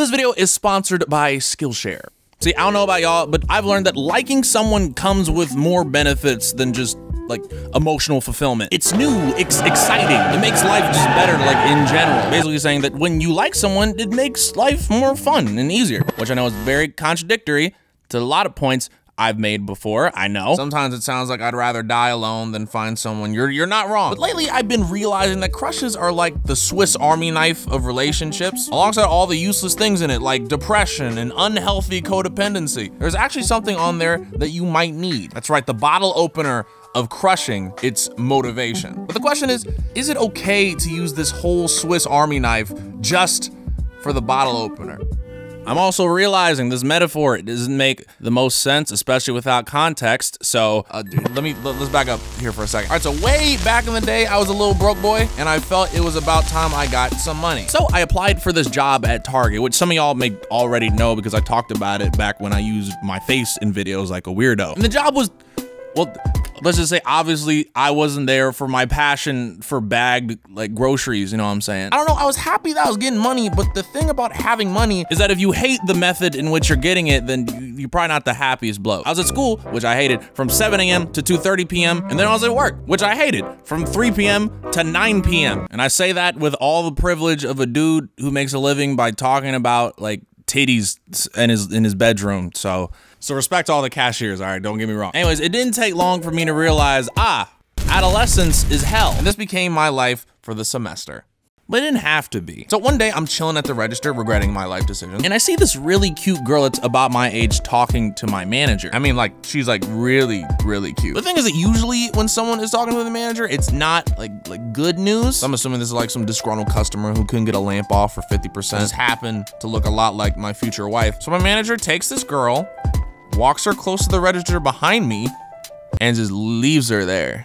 This video is sponsored by Skillshare. See, I don't know about y'all, but I've learned that liking someone comes with more benefits than just like emotional fulfillment. It's new, it's exciting. It makes life just better, like in general. Basically saying that when you like someone, it makes life more fun and easier, which I know is very contradictory to a lot of points I've made before, I know. Sometimes it sounds like I'd rather die alone than find someone. You're not wrong. But lately I've been realizing that crushes are like the Swiss Army knife of relationships, alongside all the useless things in it, like depression and unhealthy codependency. There's actually something on there that you might need. That's right, the bottle opener of crushing, it's motivation. But the question is it okay to use this whole Swiss Army knife just for the bottle opener? I'm also realizing this metaphor doesn't make the most sense, especially without context. So let's back up here for a second. All right, so way back in the day, I was a little broke boy and I felt it was about time I got some money. So I applied for this job at Target, which some of y'all may already know because I talked about it back when I used my face in videos like a weirdo. And the job was, well, let's just say, obviously, I wasn't there for my passion for bagged, like, groceries, you know what I'm saying? I don't know, I was happy that I was getting money, but the thing about having money is that if you hate the method in which you're getting it, then you're probably not the happiest bloke. I was at school, which I hated, from 7 a.m. to 2:30 p.m., and then I was at work, which I hated, from 3 p.m. to 9 p.m. And I say that with all the privilege of a dude who makes a living by talking about, like, titties in his bedroom, so respect all the cashiers, all right, don't get me wrong. Anyways, it didn't take long for me to realize, adolescence is hell. And this became my life for the semester. But it didn't have to be. So one day I'm chilling at the register regretting my life decision, and I see this really cute girl that's about my age talking to my manager. I mean, like, she's like really, really cute. The thing is that usually when someone is talking to the manager, it's not like good news. So I'm assuming this is like some disgruntled customer who couldn't get a lamp off for 50%. Just happened to look a lot like my future wife. So my manager takes this girl, walks her close to the register behind me, and just leaves her there.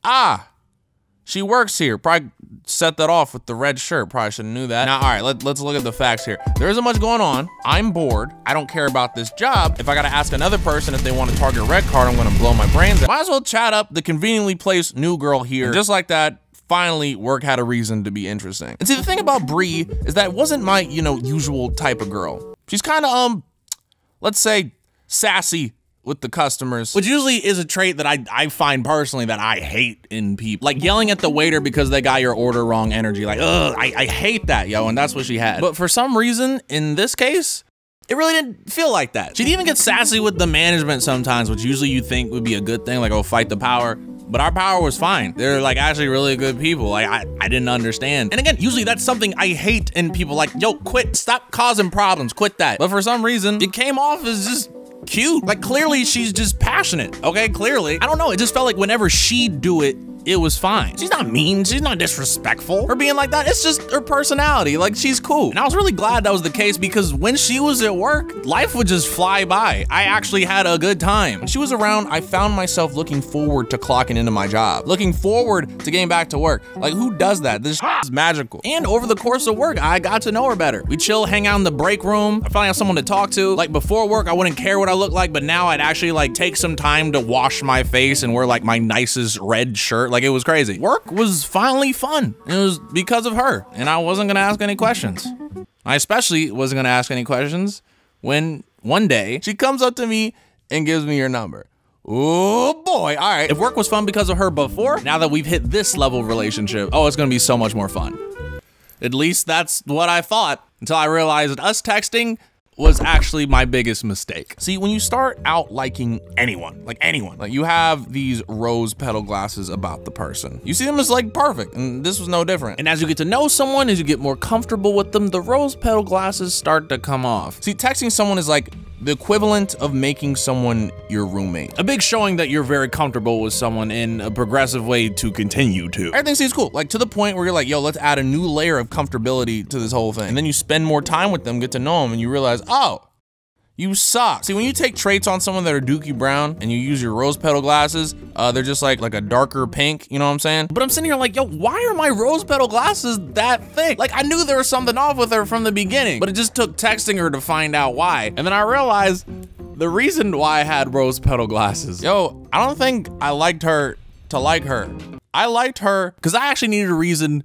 She works here. Probably set that off with the red shirt. Probably should have knew that. Now, all right, let's look at the facts here. There isn't much going on. I'm bored. I don't care about this job. If I gotta ask another person if they want to target red card, I'm gonna blow my brains out. Might as well chat up the conveniently placed new girl here. And just like that, finally, work had a reason to be interesting. And see, the thing about Bree is that it wasn't my, usual type of girl. She's kind of, let's say, sassy with the customers, which usually is a trait that I find personally that I hate in people. Like yelling at the waiter because they got your order wrong energy. Like, ugh, I hate that, yo, and that's what she had. But for some reason, in this case, it really didn't feel like that. She'd even get sassy with the management sometimes, which usually you think would be a good thing, like, oh, fight the power. But our power was fine. They're like actually really good people. Like I didn't understand. And again, usually that's something I hate in people, like, yo, quit, stop causing problems, quit that. But for some reason, it came off as just cute. Like clearly she's just passionate, okay? Clearly. I don't know, it just felt like whenever she'd do it, it was fine. She's not mean, she's not disrespectful. Her being like that, it's just her personality. Like, she's cool. And I was really glad that was the case because when she was at work, life would just fly by. I actually had a good time. When she was around, I found myself looking forward to clocking into my job, looking forward to getting back to work. Like, who does that? This is magical. And over the course of work, I got to know her better. We'd chill, hang out in the break room. I finally have someone to talk to. Like, before work, I wouldn't care what I looked like, but now I'd actually like take some time to wash my face and wear like my nicest red shirt. Like, it was crazy. Work was finally fun. It was because of her, and I wasn't gonna ask any questions. I especially wasn't gonna ask any questions when one day she comes up to me and gives me her number. Oh boy, all right. If work was fun because of her before, now that we've hit this level of relationship, oh, it's gonna be so much more fun. At least that's what I thought, until I realized us texting was actually my biggest mistake. See, when you start out liking anyone, like you have these rose petal glasses about the person. You see them as like perfect, and this was no different. And as you get to know someone, as you get more comfortable with them, the rose petal glasses start to come off. See, texting someone is like the equivalent of making someone your roommate. A big showing that you're very comfortable with someone in a progressive way to continue to. Everything seems cool, like to the point where you're like, yo, let's add a new layer of comfortability to this whole thing. And then you spend more time with them, get to know them, and you realize, oh, you suck. See, when you take traits on someone that are Dookie Brown and you use your rose petal glasses, they're just like a darker pink, you know what I'm saying? But I'm sitting here like, yo, why are my rose petal glasses that thick? Like, I knew there was something off with her from the beginning, but it just took texting her to find out why. And then I realized the reason why I had rose petal glasses. Yo, I don't think I liked her to like her. I liked her because I actually needed a reason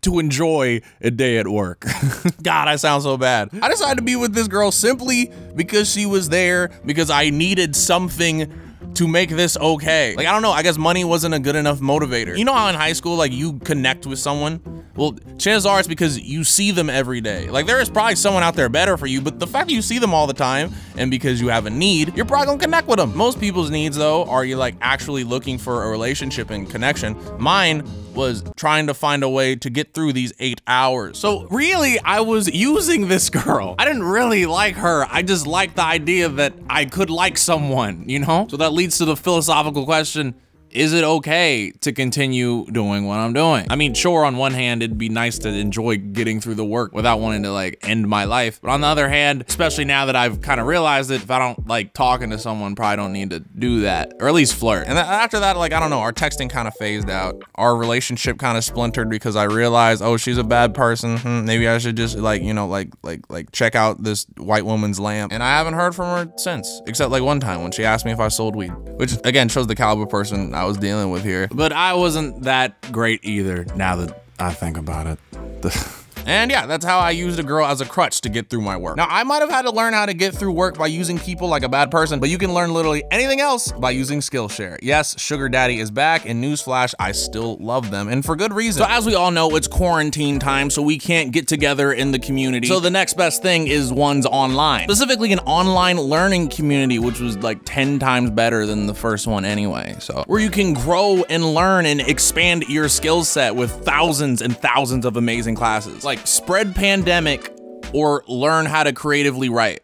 to enjoy a day at work. God, I sound so bad. I decided to be with this girl simply because she was there, because I needed something to make this okay. Like, I don't know, I guess money wasn't a good enough motivator. You know how in high school, like, you connect with someone? Well, chances are it's because you see them every day. Like, there is probably someone out there better for you, but the fact that you see them all the time, and because you have a need, you're probably gonna connect with them. Most people's needs, though, are you like actually looking for a relationship and connection. Mine was trying to find a way to get through these 8 hours. So really, I was using this girl. I didn't really like her. I just liked the idea that I could like someone, you know? So that leads to the philosophical question, is it okay to continue doing what I'm doing? I mean, sure, on one hand, it'd be nice to enjoy getting through the work without wanting to like end my life. But on the other hand, especially now that I've kind of realized that if I don't like talking to someone, probably don't need to do that, or at least flirt. And after that, like, I don't know, our texting kind of phased out. Our relationship kind of splintered because I realized, oh, she's a bad person. Maybe I should just like, you know, like check out this white woman's lamp. And I haven't heard from her since, except like one time when she asked me if I sold weed, which again shows the caliber person I was dealing with here. But I wasn't that great either, now that I think about it. And yeah, that's how I used a girl as a crutch to get through my work. Now, I might have had to learn how to get through work by using people like a bad person, but you can learn literally anything else by using Skillshare. Yes, Sugar Daddy is back, and newsflash, I still love them, and for good reason. So as we all know, it's quarantine time, so we can't get together in the community. So the next best thing is one's online. Specifically an online learning community, which was like 10 times better than the first one anyway. So where you can grow and learn and expand your skill set with thousands and thousands of amazing classes. Like Spread Pandemic or Learn How to Creatively Write.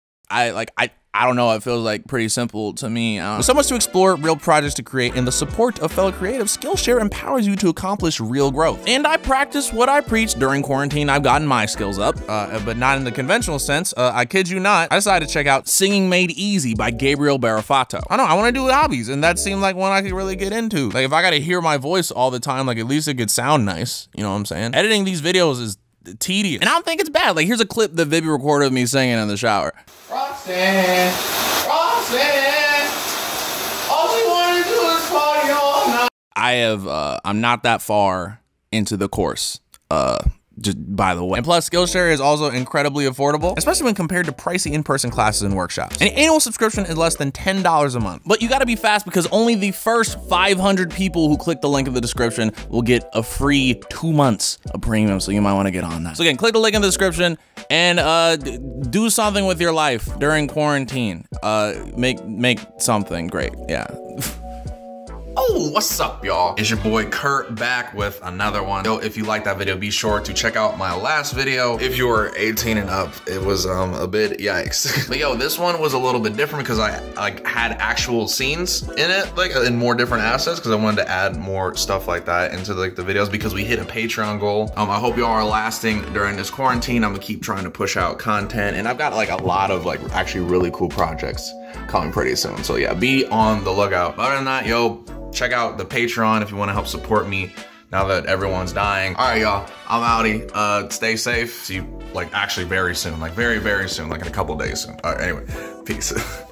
I don't know, it feels like pretty simple to me. With so much to explore, real projects to create, and the support of fellow creatives, Skillshare empowers you to accomplish real growth. And I practice what I preach. During quarantine, I've gotten my skills up, but not in the conventional sense. I kid you not, I decided to check out Singing Made Easy by Gabriel Barafato. I don't know, I wanna do hobbies, and that seemed like one I could really get into. Like, if I gotta hear my voice all the time, like, at least it could sound nice, you know what I'm saying? Editing these videos is tedious, and I don't think it's bad. Like, here's a clip that Vivi recorded of me singing in the shower. Roxanne, Roxanne, all she wanted to do is party all night. I'm not that far into the course, just by the way. And plus, Skillshare is also incredibly affordable, especially when compared to pricey in-person classes and workshops. An annual subscription is less than $10 a month. But you gotta be fast because only the first 500 people who click the link in the description will get a free 2 months of premium, so you might wanna get on that. So again, click the link in the description and do something with your life during quarantine. Make something great, yeah. Oh, what's up, y'all? It's your boy Kurt back with another one. Yo, if you liked that video, be sure to check out my last video. If you were 18 and up, it was a bit yikes. But yo, this one was a little bit different because I like had actual scenes in it, like in more different assets, because I wanted to add more stuff like that into like the videos because we hit a Patreon goal. I hope y'all are lasting during this quarantine. I'm gonna keep trying to push out content, and I've got like a lot of like actually really cool projects coming pretty soon. So yeah, be on the lookout. But other than that, yo, check out the Patreon if you want to help support me now that everyone's dying. All right, y'all, I'm outie. Stay safe. See you like actually very soon, like very, very soon, like in a couple days soon. All right, anyway, peace.